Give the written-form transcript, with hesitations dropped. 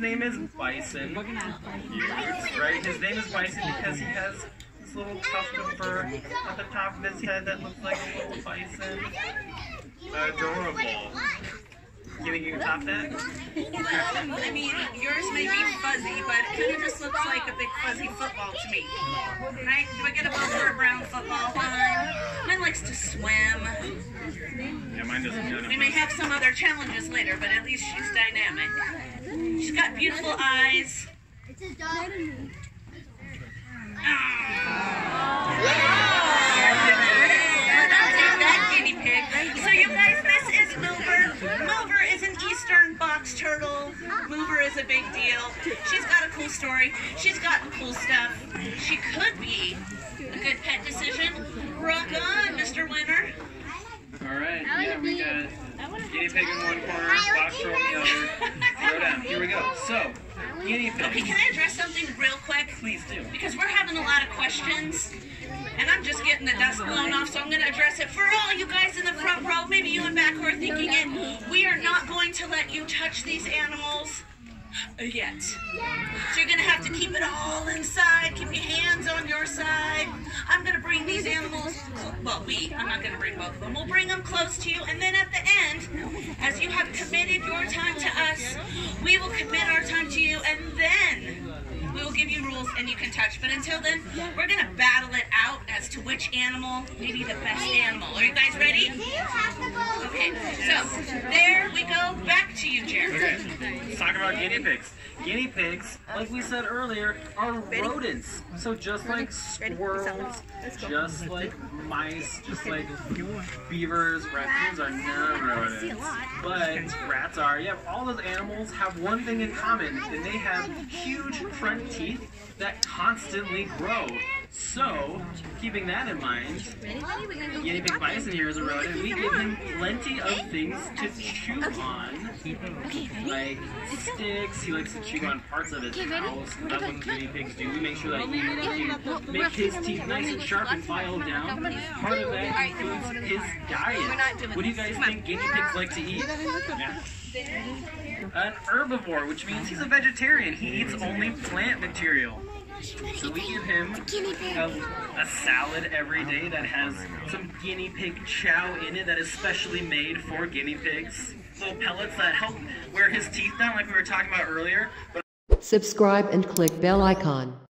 name is Bison. Yes, right? His name is Bison because he has this little tuft of fur at the top of his head that looks like a little bison. Adorable. You think you can top that? I mean, yours may be fuzzy, but it kind of just looks like a big fuzzy football to me. Right? Do I get a vote for a brown football? Mine likes to swim. Yeah, mine doesn't. We may have some other challenges later, but at least she's dynamic. She's got beautiful eyes. It's a dog. Guinea pig. So you guys, this is Mover. Mover is an eastern box turtle. Mover is a big deal. She's got a cool story. She's got cool stuff. She could be a good pet decision. Rock on, Mr. Winner. All right, yeah, we got guinea pig in one corner, box turtle in the other. Throw down. Here we go. So, guinea pig. Okay, can I address something real quick? Please do. Because we're having a lot of questions, and I'm just getting the dust blown off, so I'm going to address it for all you guys in the front row, maybe you in back who are thinking it. We are not going to let you touch these animals yet. So you're going to have to keep it all inside, keep your hands on your side. I'm going to bring these animals, I'm not going to bring both of them. We'll bring them close to you, and then at the end, as you have committed your time to us, we will commit our time to you, and then we will give you rules and you can touch. But until then, we're going to battle it out as to which animal may be the best animal. Are you guys ready? Okay, so there we go. Back to you, Jared. Okay, let's talk about guinea pigs. Guinea pigs, like we said earlier, are rodents. So just like squirrels, just like mice, just like beavers, raccoons are not rodents. But rats are. Yeah, all those animals have one thing in common, and they have huge front teeth that constantly grow. So, keeping that in mind, Guinea Pig Bison here is a rodent. We give him plenty of things to chew on, like sticks. He likes to chew on parts of his house. That's what guinea pigs do. We make sure that he make his teeth nice and sharp and filed down. Part of that includes his diet. What do you guys think guinea pigs like to eat? Yeah. An herbivore, which means he's a vegetarian. He eats only plant material. So we give him a salad every day that has some guinea pig chow in it that is specially made for guinea pigs. Little pellets that help wear his teeth down like we were talking about earlier. Subscribe and click bell icon.